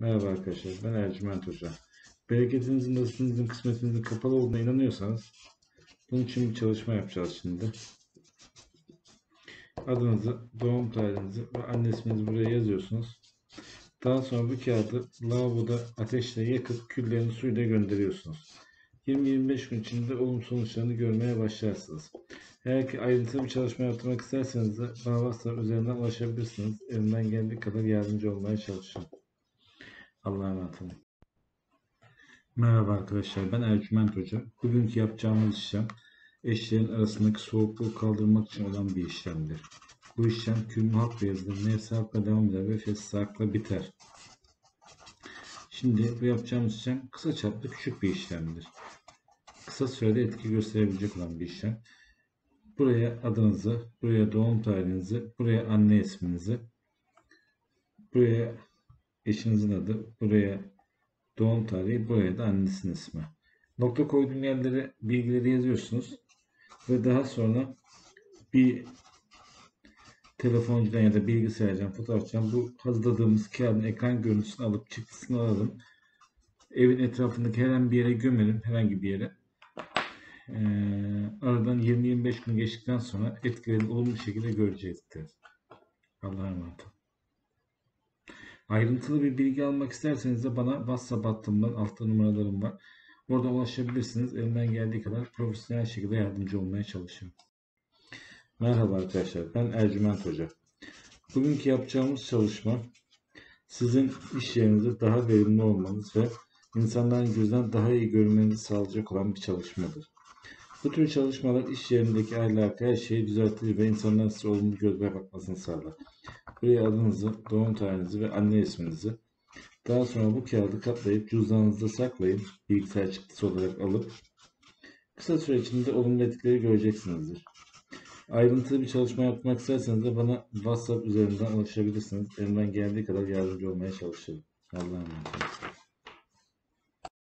Merhaba arkadaşlar, ben Ercüment Hoca. Bereketinizin, nasibinizin, kısmetinizin kapalı olduğuna inanıyorsanız bunun için bir çalışma yapacağız şimdi. Adınızı, doğum tarihinizi ve anne isminizi buraya yazıyorsunuz. Daha sonra bu kağıdı lavaboda ateşle yakıp küllerini suyla gönderiyorsunuz. 20-25 gün içinde olumlu sonuçlarını görmeye başlarsınız. Eğer ki ayrıntılı bir çalışma yaptırmak isterseniz de bana WhatsApp üzerinden ulaşabilirsiniz. Elimden geldiği kadar yardımcı olmaya çalışacağım. Allah'a emanet olun. Merhaba arkadaşlar, ben Ercüment Hoca. Bugünkü yapacağımız işlem eşlerin arasındaki soğukluğu kaldırmak için olan bir işlemdir. Bu işlem külmü halk beyazıdır, nefsi halkla devam eder ve fesli halkla biter. Şimdi bu yapacağımız işlem kısa çaplı küçük bir işlemdir. Kısa sürede etki gösterebilecek olan bir işlem. Buraya adınızı, buraya doğum tarihinizi, buraya anne isminizi, buraya eşinizin adı, buraya doğum tarihi, buraya da annesinin ismi. Nokta koyduğum yerlere bilgileri yazıyorsunuz ve daha sonra bir telefoncudan ya da bilgisayardan, fotoğrafçıdan bu hazırladığımız kağıdın ekran görüntüsünü alıp çıktısını alalım. Evin etrafındaki herhangi bir yere gömelim, herhangi bir yere. Aradan 20-25 gün geçtikten sonra etkilerini olumlu bir şekilde görecektir. Allah'a emanet olun. Ayrıntılı bir bilgi almak isterseniz de bana WhatsApp hattımdan, altta numaralarım var. Orada ulaşabilirsiniz. Elimden geldiği kadar profesyonel şekilde yardımcı olmaya çalışıyorum. Merhaba arkadaşlar, ben Ercüment Hoca. Bugünkü yapacağımız çalışma sizin iş yerinizde daha verimli olmanız ve insanların gözünden daha iyi görmenizi sağlayacak olan bir çalışmadır. Bu tür çalışmalar iş yerindeki ahlakı, her şeyi düzeltir ve insanların size olumlu gözle bakmasını sağlar. Buraya adınızı, doğum tarihinizi ve anne isminizi, daha sonra bu kağıdı katlayıp cüzdanınızda saklayın, bilgisayar çıktısı olarak alıp kısa süre içinde olumlu etkileri göreceksinizdir. Ayrıntılı bir çalışma yapmak isterseniz de bana WhatsApp üzerinden ulaşabilirsiniz. Elimden geldiği kadar yardımcı olmaya çalışırım. Allah'a emanet olun.